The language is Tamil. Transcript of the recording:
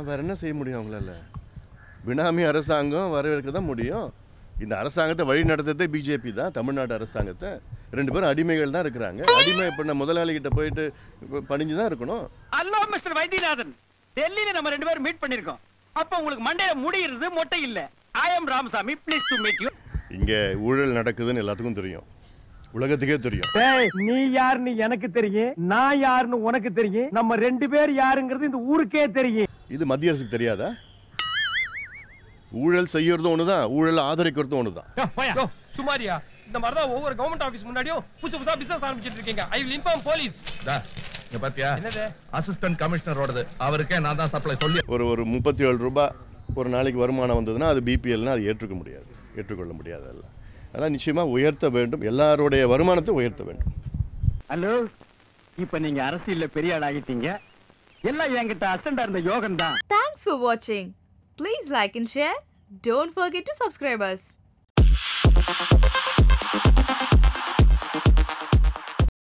வேற என்ன செய்ய முடியும் அவங்களால? பினாமி அரசாங்கம் வரவேற்க தான் முடியும். இந்த அரசாங்கத்தை வழி நடத்துறதே பிஜேபி தான். தமிழ்நாடு அரசாங்கத்தை 2 பேரும் அடிமைகள் தான் இருக்கிறாங்க. அடிமை பண்ண முதலாளி கிட்ட போயிட்டு பணிஞ்சு தான் இருக்கணும். ஹலோ மிஸ்டர் வைத்தியநாதன், டெல்லியில நம்ம 2 பேரும் மீட் பண்ணிருக்கோம். அப்ப உங்களுக்கு மண்டையில முடி இருந்து மொட்டை இல்ல. I am Ramasamy, please to meet you. இங்க ஊழல் நடக்குதுன்னு எல்லாத்துக்கும் தெரியும், உலகத்துக்கே தெரியும். நீ யாருன்னு எனக்கு தெரியும், நான் யாருன்னு உனக்கு தெரியும். நம்ம 2 பேர் யாருங்கிறது இந்த ஊருக்கே தெரியும். இது மத்திய அரசுக்கு தெரியாதா? ஊழல் செய்யறதும் ஒண்ணுதான், ஊழல் ஆதரிக்கிறதும் ஒண்ணுதான். சுமாரியா இந்த மாதிரி தான் ஒவ்வொரு கவர்மெண்ட் ஆபீஸ் முன்னாடியும் புதுசா பிசினஸ் ஆரம்பிச்சிட்டு இருக்கீங்க. I will inform police. இங்க பாத்தியா, அசிஸ்டன்ட் கமிஷனரோடது, அவருக்கே நான் தான் சப்ளை சொல்லி. ஒரு 37 ரூபாய் ஒரு நாளைக்கு வருமானம் வந்ததுன்னா அது பிபிஎல்னா அது ஏற்றுக்கொள்ள முடியாது. அதெல்லாம் நிச்சயமா உயர்த்த வேண்டும், எல்லாருடைய வருமானத்தை உயர்த்த வேண்டும். ஹலோ, இப்ப நீங்க அரசியல்ல பெரிய ஆள் ஆகிட்டீங்க. எல்லாம் என்கிட்ட அசண்டா இருந்த யோகம் தான். Thanks for watching. Please like and share. Don't forget to subscribe us.